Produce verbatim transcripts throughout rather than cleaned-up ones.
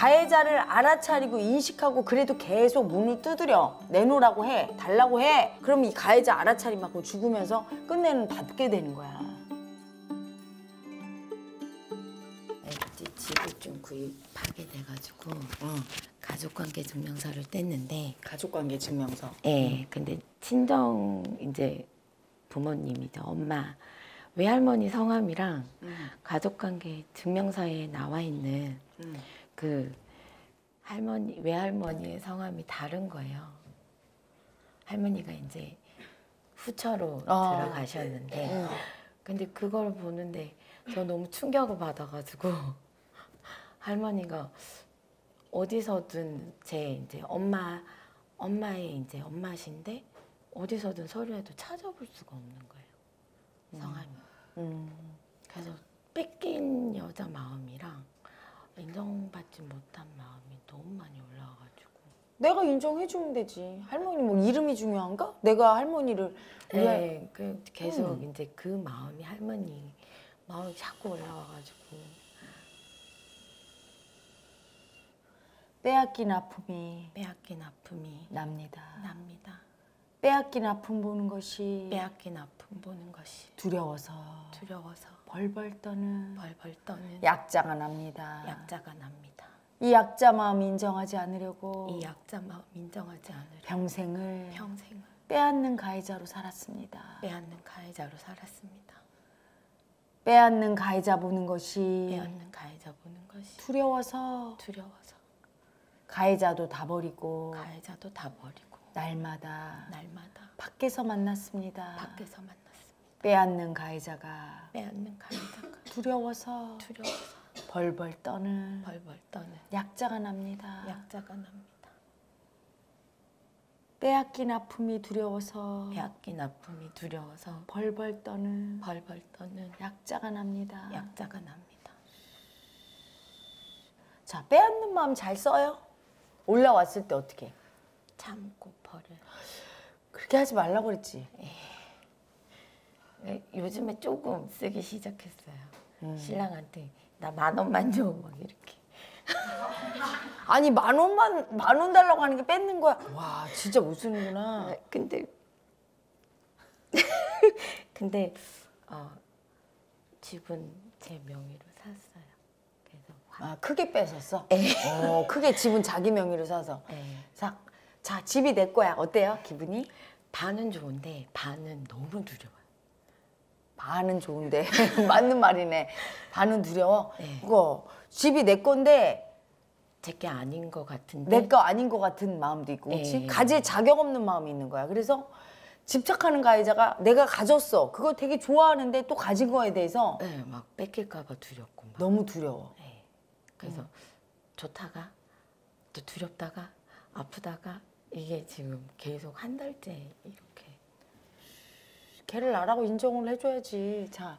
가해자를 알아차리고 인식하고 그래도 계속 문을 두드려 내놓으라고 해, 달라고 해. 그럼 이 가해자 알아차림하고 죽으면서 끝내는 받게 되는 거야. 집을 좀 구입하게 돼가지고 어. 가족관계 증명서를 뗐는데 가족관계 증명서. 예, 근데 친정 이제 부모님이죠. 엄마, 외할머니 성함이랑 음. 가족관계 증명서에 나와 있는 음. 그 할머니, 외할머니의 성함이 다른 거예요. 할머니가 이제 후처로 어. 들어가셨는데 음. 근데 그걸 보는데 저 너무 충격을 받아가지고 할머니가 어디서든 제 이제 엄마 엄마의 이제 엄마신데 어디서든 서류에도 찾아볼 수가 없는 거예요. 성함이. 음. 음. 그래서 뺏긴 여자 마음이랑 인정받지 못한 마음이 너무 많이 올라와가지고. 내가 인정해주면 되지. 할머니 뭐 이름이 중요한가? 내가 할머니를. 네, 할... 그 계속 음. 이제 그 마음이 할머니 마음이 자꾸 올라와가지고. 빼앗긴 아픔이 빼앗긴 아픔이 납니다. 납니다. 빼앗긴 아픔 보는 것이 빼앗긴 아픔 보는 것이 두려워서 두려워서 벌벌 떠는 벌벌 떠는 약자가 납니다. 약자가 납니다. 이 약자 마음 인정하지 않으려고 이 약자 마음 인정하지 않으려고 평생을 평생을 빼앗는 가해자로 살았습니다. 빼앗는 가해자로 살았습니다. 빼앗는 가해자 보는 것이 빼앗는 가해자 보는 것이 두려워서 두려워서 가해자도 다 버리고 가해자도 다 버리고 날마다 날마다 밖에서 만났습니다. 밖에서 만났습니다. 빼앗는 가해자가 빼앗는 가해자가 두려워서 두려워서 벌벌 떠는 벌벌 떠는 약자가 납니다. 약자가 납니다. 빼앗긴 아픔이 두려워서 빼앗긴 아픔이 두려워서 벌벌 떠는 벌벌 떠는 약자가 납니다. 약자가 납니다. 자, 빼앗는 마음 잘 써요? 올라왔을 때 어떻게? 참고 버려. 그렇게 하지 말라고 그랬지. 에, 요즘에 조금 쓰기 시작했어요. 음. 신랑한테 나 만 원만 줘 막 이렇게. 아니 만 원만 만 원 달라고 하는 게 뺏는 거야. 와 진짜 못 쓰는구나. 근데 근데 어, 집은 제 명의로 샀어요. 그래서 아 크게 뺏었어? 에. 어 크게 집은 자기 명의로 사서. 에. 자, 자 집이 내 거야. 어때요 기분이? 반은 좋은데 반은 너무 두려워요. 반은 좋은데 맞는 말이네. 반은 두려워. 네. 그거 집이 내 건데 제게 아닌 것 같은데 내 거 아닌 것 같은 마음도 있고, 그렇지? 네. 가질 자격 없는 마음이 있는 거야. 그래서 집착하는 가해자가 내가 가졌어. 그거 되게 좋아하는데 또 가진 거에 대해서 네, 막 뺏길까봐 두렵고 막. 너무 두려워. 네. 그래서 음. 좋다가 또 두렵다가 아프다가 이게 지금 계속 한 달째 이렇게. 걔를 나라고 인정을 해줘야지. 자,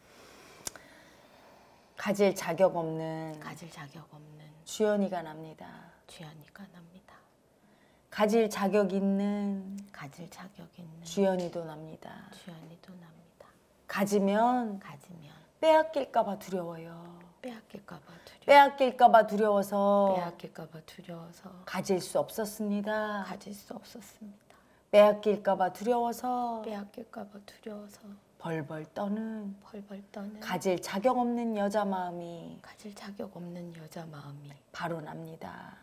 가질 자격 없는 가질 자격 없는 주연이가 납니다. 주연이가 납니다. 가질 자격 있는 가질 자격 있는 주연이도 납니다. 주연이도 납니다. 가지면 가지면 빼앗길까 봐 두려워요. 빼앗길까 봐 두려워. 빼앗길까 봐 두려워서 빼앗길까 봐 두려워서 가질 수 없었습니다. 가질 수 없었습니다. 빼앗길까 봐 두려워서 빼앗길까 봐 두려워서 벌벌 떠는 벌벌 떠는 가질 자격 없는 여자 마음이 가질 자격 없는 여자 마음이 바로 납니다.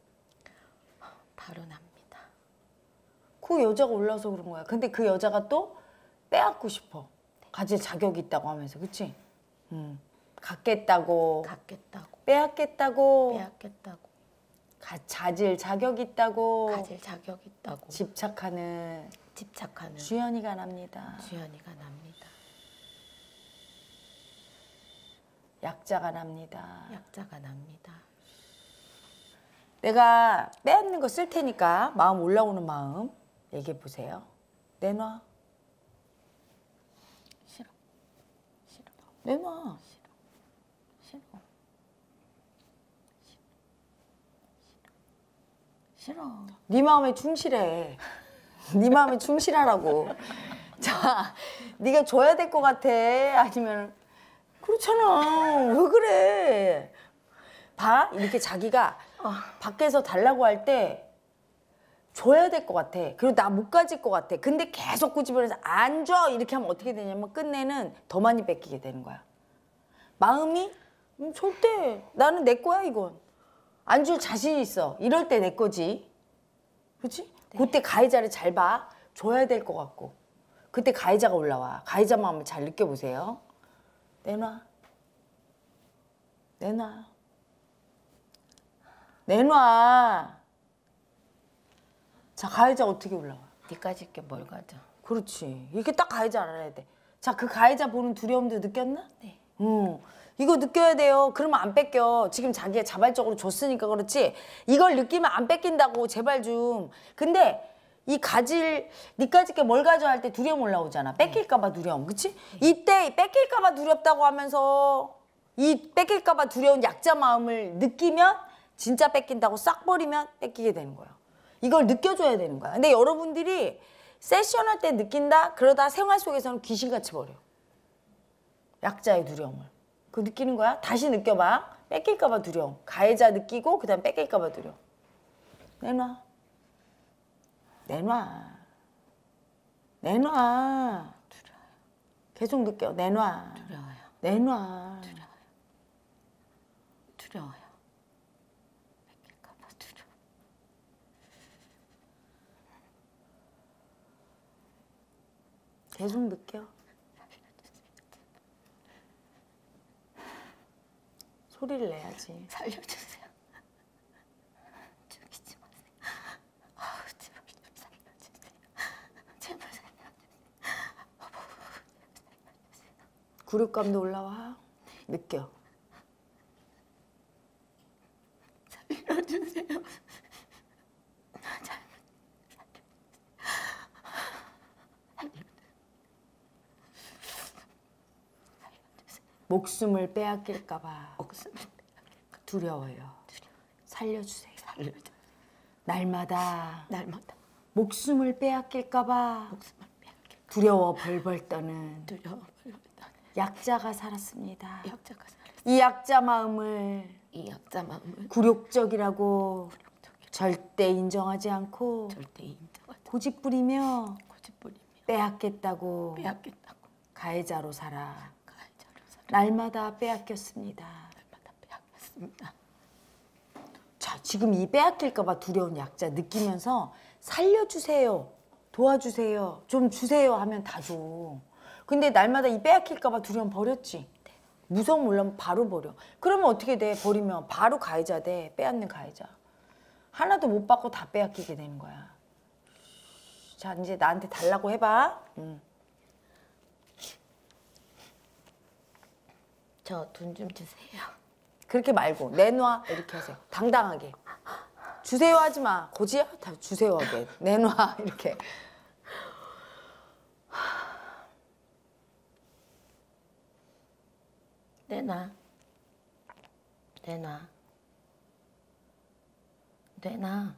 바로 납니다. 그 여자가 올라서 그런 거야. 근데 그 여자가 또 빼앗고 싶어. 가질 자격이 있다고 하면서. 그치? 음. 갖겠다고 갖겠다고 빼앗겠다고 빼앗겠다고 가, 가질 자격 있다고 가질 자격 있다고 집착하는 집착하는 주연이가 납니다. 주연이가 납니다. 약자가 납니다. 약자가 납니다. 내가 빼앗는 거 쓸 테니까 마음 올라오는 마음 얘기해 보세요. 내놔. 싫어. 싫어. 내놔. 싫어. 싫어. 싫어. 네 마음에 충실해. 네 마음에 충실하라고. 자, 네가 줘야 될 것 같아. 아니면 그렇잖아. 왜 그래? 봐. 이렇게 자기가 밖에서 달라고 할 때 줘야 될 것 같아. 그리고 나 못 가질 것 같아. 근데 계속 꾸집어내서 안 줘. 이렇게 하면 어떻게 되냐면 끝내는 더 많이 뺏기게 되는 거야. 마음이 음, 절대 나는 내 거야 이건. 안 줄 자신 있어. 이럴 때 내 거지. 그렇지? 네. 그때 가해자를 잘 봐. 줘야 될 것 같고. 그때 가해자가 올라와. 가해자 마음을 잘 느껴보세요. 내놔. 내놔. 내놔. 자, 가해자 어떻게 올라와? 니까짓 게 뭘 가져? 그렇지. 이렇게 딱 가해자 알아야 돼. 자, 그 가해자 보는 두려움도 느꼈나? 네. 응. 이거 느껴야 돼요. 그러면 안 뺏겨. 지금 자기가 자발적으로 줬으니까 그렇지. 이걸 느끼면 안 뺏긴다고 제발 좀. 근데 이 가질 니까짓 게 뭘 가져 할 때 두려움 올라오잖아. 뺏길까 봐 두려움. 그치? 이때 뺏길까 봐 두렵다고 하면서 이 뺏길까 봐 두려운 약자 마음을 느끼면 진짜 뺏긴다고 싹 버리면 뺏기게 되는 거예요. 이걸 느껴줘야 되는 거야. 근데 여러분들이 세션할 때 느낀다? 그러다 생활 속에서는 귀신같이 버려. 약자의 두려움을. 그거 느끼는 거야? 다시 느껴봐. 뺏길까 봐 두려움. 가해자 느끼고 그 다음 뺏길까 봐 두려움. 내놔. 내놔. 내놔. 두려워요. 계속 느껴. 내놔. 두려워요. 내놔. 두려워요. 두려워요. 뺏길까 봐 두려워. 계속 느껴. 소리를 내야지. 살려주세요. 죽이지 마세요. 아우, 제발 좀 살려주세요. 제발 살려주세요. 굴욕감도 올라와. 느껴. 살려주세요. 목숨을 빼앗길까 봐 목숨을 두려워요. 살려주세요. 살려주세요. 날마다 날마다 목숨을 빼앗길까 봐 목숨을 빼앗길까 두려워 벌벌 떠는 두려워 벌벌 약자가 살았습니다. 약자가 살았어. 이 약자 마음을 이 약자 마음을 굴욕적이라고 절대 인정하지 않고 절대 인정하지 고집부리며 고집부리며 빼앗겠다고 빼앗겠다고 가해자로 살아 가해자로 살아 날마다 빼앗겼습니다. 날마다 빼앗겼습니다. 자, 지금 이 빼앗길까 봐 두려운 약자 느끼면서 살려주세요. 도와주세요. 좀 주세요 하면 다 줘. 근데 날마다 이 빼앗길까 봐 두려움 버렸지. 무서움 올라오면 바로 버려. 그러면 어떻게 돼? 버리면 바로 가해자 돼. 빼앗는 가해자. 하나도 못 받고 다 빼앗기게 되는 거야. 자, 이제 나한테 달라고 해봐. 응. 저 돈 좀 주세요. 그렇게 말고 내놔 이렇게 하세요. 당당하게. 주세요 하지 마. 고지야? 다 주세요 하게. 내놔 이렇게. 내놔. 내놔. 내놔.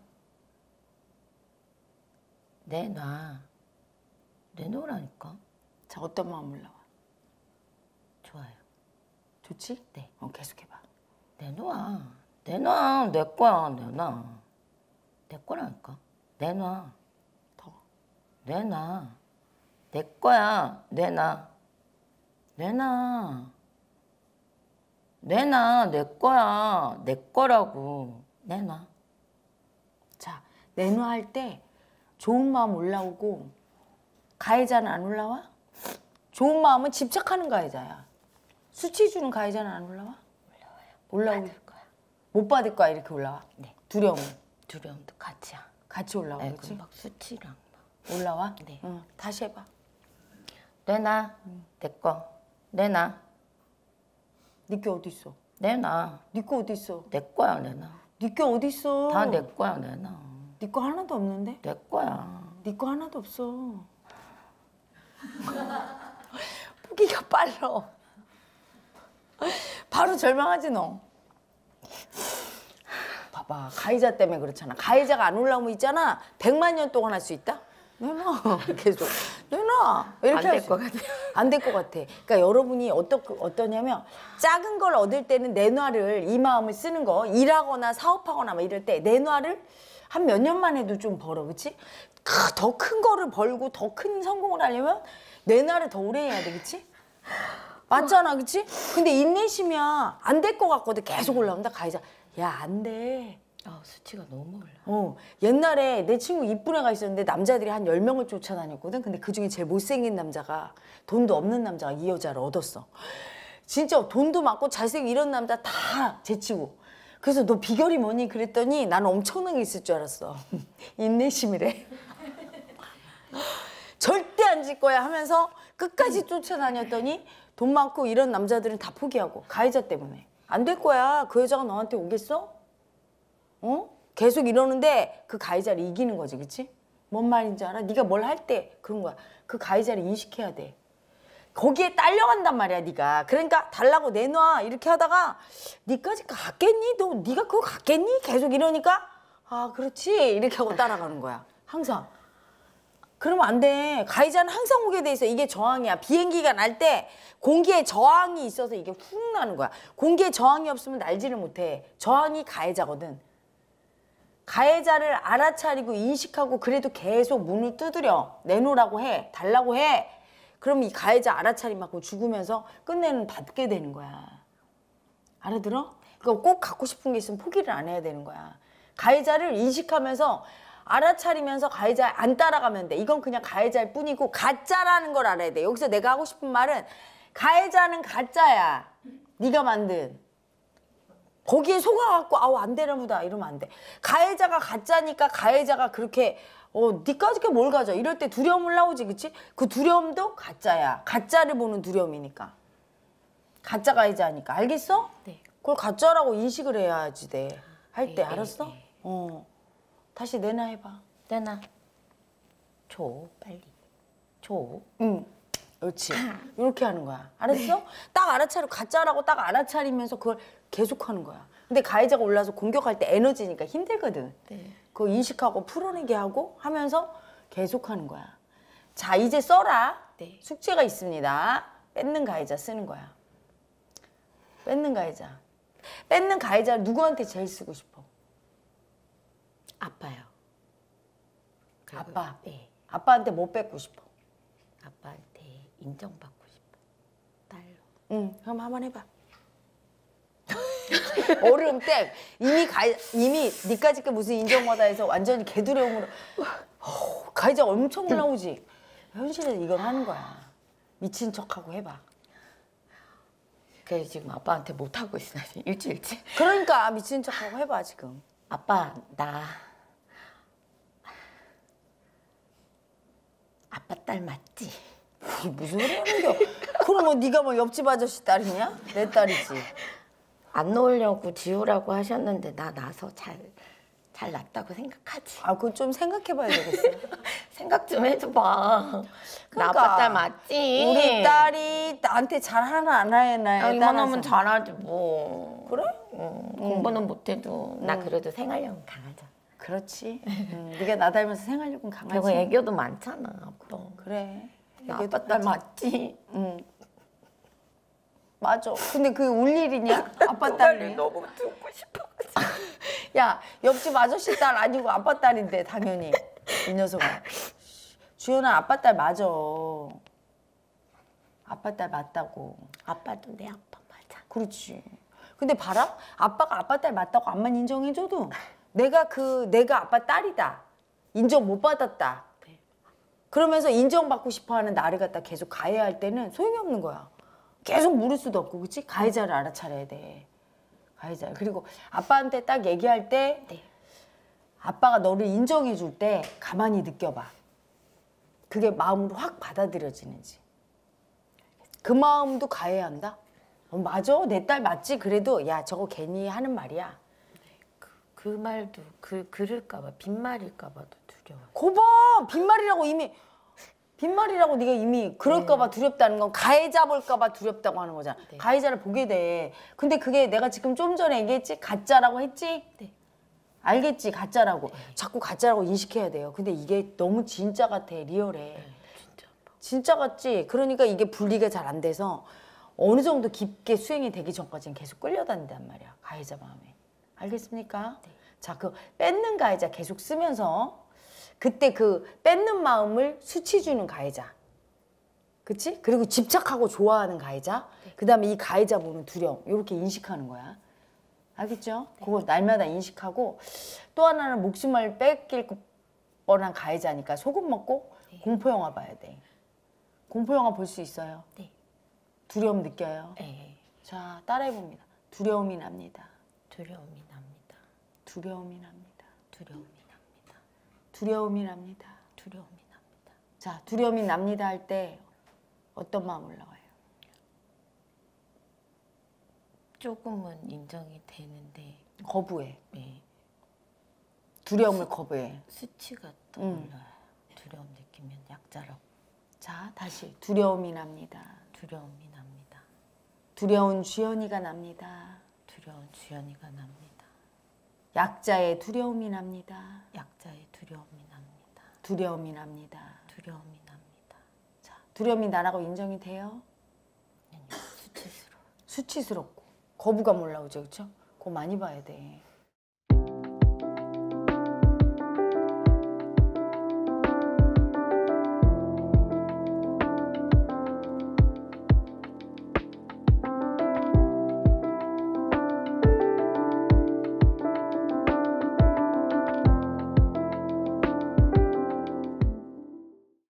내놔. 내놓으라니까. 자, 어떤 마음 올라와? 좋아요. 좋지? 네. 어, 계속해봐. 내놔. 내놔. 내 거야. 내놔. 내 거라니까. 내놔. 더. 내놔. 내 거야. 내놔. 내놔. 내놔. 내 거야. 내 거라고. 내놔. 자, 내놔 할 때 좋은 마음 올라오고 가해자는 안 올라와? 좋은 마음은 집착하는 가해자야. 수치 주는 가해자는 안 올라와? 올라와요. 올라오고 받을 거야. 못 받을 거야 이렇게 올라와? 네. 두려움은 두려움도 같이야. 같이 올라와. 네, 그렇지? 막 수치랑 막. 올라와? 네. 응, 다시 해봐. 내놔. 내 거. 내놔. 니께 어디 있어? 내놔. 니꺼 어디 있어? 내 거야. 내놔. 니께 어디 있어? 다 내 거야. 내놔. 니꺼 하나도 없는데? 내 거야. 니꺼 하나도 없어. 포기가 빨라. 바로 절망하지 너. 봐봐, 가해자 때문에 그렇잖아. 가해자가 안 올라오면 있잖아. 백만 년 동안 할 수 있다? 내놔. 계속 내놔. 이렇게 안 될 것 같아요. 안 될 것 같아. 그러니까 여러분이 어떠, 어떠냐면 작은 걸 얻을 때는 내놔를 이 마음을 쓰는 거 일하거나 사업하거나 막 이럴 때 내놔를 한 몇 년만 해도 좀 벌어. 그치? 더 큰 거를 벌고 더 큰 성공을 하려면 내놔를 더 오래 해야 돼. 그치? 맞잖아. 그치? 근데 인내심이야. 안 될 것 같거든. 계속 올라온다. 가해자. 야, 안 돼. 아, 수치가 너무 올라. 어, 옛날에 내 친구 이쁜 애가 있었는데 남자들이 한 열 명을 쫓아다녔거든. 근데 그중에 제일 못생긴 남자가 돈도 없는 남자가 이 여자를 얻었어. 진짜 돈도 많고 잘생긴 이런 남자 다 제치고. 그래서 너 비결이 뭐니? 그랬더니 나는 엄청난 게 있을 줄 알았어. 인내심이래. 절대 안 질 거야 하면서 끝까지 쫓아다녔더니 돈 많고 이런 남자들은 다 포기하고 가해자 때문에. 안 될 거야. 그 여자가 너한테 오겠어? 어? 계속 이러는데 그 가해자를 이기는 거지, 그치? 뭔 말인지 알아? 네가 뭘 할 때 그런 거야. 그 가해자를 인식해야 돼. 거기에 딸려간단 말이야, 네가. 그러니까 달라고 내놔 이렇게 하다가 네까지 갖겠니? 너 네가 그거 갖겠니? 계속 이러니까 아, 그렇지 이렇게 하고 따라가는 거야. 항상. 그러면 안 돼. 가해자는 항상 오게 돼 있어. 이게 저항이야. 비행기가 날 때 공기에 저항이 있어서 이게 훅 나는 거야. 공기에 저항이 없으면 날지를 못해. 저항이 가해자거든. 가해자를 알아차리고 인식하고 그래도 계속 문을 두드려. 내놓으라고 해. 달라고 해. 그럼 이 가해자 알아차림 받고 죽으면서 끝내는 받게 되는 거야. 알아들어? 그거 꼭 갖고 싶은 게 있으면 포기를 안 해야 되는 거야. 가해자를 인식하면서 알아차리면서 가해자 안 따라가면 돼. 이건 그냥 가해자일 뿐이고 가짜라는 걸 알아야 돼. 여기서 내가 하고 싶은 말은 가해자는 가짜야. 네가 만든. 거기에 속아갖고 아우 안 되나 보다 이러면 안 돼. 가해자가 가짜니까 가해자가 그렇게 어 니까짓게 뭘 가져 이럴 때 두려움을 나오지. 그치? 그 두려움도 가짜야. 가짜를 보는 두려움이니까. 가짜 가해자니까. 알겠어? 네. 그걸 가짜라고 인식을 해야지 돼. 할 때 네, 알았어? 네, 네. 어. 다시 내놔 해봐. 내놔. 줘, 빨리. 줘. 응. 그렇지. 이렇게 하는 거야. 알았어? 네. 딱 알아차리고 가짜라고 딱 알아차리면서 그걸 계속 하는 거야. 근데 가해자가 올라서 공격할 때 에너지니까 힘들거든. 네. 그거 인식하고 풀어내게 하고 하면서 계속 하는 거야. 자, 이제 써라. 네. 숙제가 있습니다. 뺏는 가해자 쓰는 거야. 뺏는 가해자. 뺏는 가해자를 누구한테 제일 쓰고 싶어? 아빠요. 아빠. 네. 아빠한테 뭐 뺏고 싶어? 아빠한테 인정받고 싶어. 딸로. 응, 그럼 한번 해봐. 어려움 때 이미 가 이미 니까짓 게 무슨 인정받아 해서 완전히 개두려움으로 어, 가해자 엄청 올라오지. 현실에서 이걸 하는 거야. 미친 척하고 해봐. 그래서 지금 아빠한테 못 하고 있어. 일주일째. 그러니까 미친 척하고 해봐 지금. 아빠 나 아빠 딸 맞지? 이게 무슨 소리 하는 겨? 그럼 뭐 네가 뭐 옆집 아저씨 딸이냐? 내 딸이지. 안 놓으려고 지우라고 하셨는데 나 나서 잘, 잘 났다고 생각하지. 아, 그건 좀 생각해봐야 되겠어. 생각 좀 해줘봐. 나 그러니까 아빠 딸 맞지? 우리 딸이 나한테 잘하나 안 하나에 아, 따라서. 이만하면 잘하지 뭐. 그래? 응, 공부는 못해도 나 그래도 생활력은 강하잖아. 그렇지. 응, 네가 나 닮아서 생활력은 강하지. 그리고 애교도 많잖아 아빠. 그래. 나 애교도 아빠 딸 크지. 맞지? 응. 맞아. 근데 그게 울 일이냐? 아빠 그 딸이. 말을 너무 듣고 싶어. 야, 옆집 아저씨 딸 아니고 아빠 딸인데 당연히. 이 녀석아. 주연아, 아빠 딸 맞아. 아빠 딸 맞다고. 아빠도 내 아빠 맞아. 그렇지. 근데 봐라. 아빠가 아빠 딸 맞다고 암만 인정해줘도 내가 그 내가 아빠 딸이다. 인정 못 받았다. 그러면서 인정받고 싶어하는 나를 갖다 계속 가해할 때는 소용이 없는 거야. 계속 물을 수도 없고, 그치? 가해자를 알아차려야 돼. 가해자. 그리고 아빠한테 딱 얘기할 때 네. 아빠가 너를 인정해 줄 때 가만히 느껴봐. 그게 마음으로 확 받아들여지는지. 그 마음도 가해야 한다? 어, 맞아. 내 딸 맞지? 그래도 야, 저거 괜히 하는 말이야. 그, 그 말도 그 그럴까봐 빈말일까봐도 두려워. 거봐. 빈말이라고 이미 빈말이라고 네가 이미 그럴까봐 네. 두렵다는 건 가해자 볼까봐 두렵다고 하는 거잖아. 네. 가해자를 보게 돼. 근데 그게 내가 지금 좀 전에 얘기했지? 가짜라고 했지? 네. 알겠지? 가짜라고. 자꾸 가짜라고 인식해야 돼요. 근데 이게 너무 진짜 같아. 리얼해. 네, 진짜. 진짜 같지? 그러니까 이게 분리가 잘 안 돼서 어느 정도 깊게 수행이 되기 전까지는 계속 끌려다닌단 말이야. 가해자 마음에. 알겠습니까? 네. 자, 그 뺏는 가해자 계속 쓰면서 그때 그 뺏는 마음을 수치 주는 가해자. 그치? 그리고 집착하고 좋아하는 가해자. 네. 그 다음에 이 가해자 보는 두려움. 이렇게 인식하는 거야. 알겠죠? 네. 그거 날마다 인식하고 또 하나는 목숨을 뺏길 뻔한 가해자니까 소금 먹고 네. 공포영화 봐야 돼. 공포영화 볼 수 있어요. 네. 두려움 느껴요. 네. 자, 따라해봅니다. 두려움이 납니다. 두려움이 납니다. 두려움이 납니다. 두려움이 납니다. 두려움이 납니다. 두려움이 납니다. 자, 두려움이 납니다 할 때 어떤 마음 올라와요? 조금은 인정이 되는데 거부해. 네. 두려움을 거부해. 수치가 더 음. 올라요. 두려움 느끼면 약자라고. 자, 다시 두려움이 납니다. 두려움이 납니다. 두려운 주연이가 납니다. 두려운 주연이가 납니다. 약자의 두려움이 납니다. 약자의 두려움이 납니다. 두려움이 납니다. 두려움이 납니다. 자, 두려움이 나라고 인정이 돼요? 아니요, 수치스러워. 수치스럽고 거부감 올라오죠, 그렇죠? 그거 많이 봐야 돼.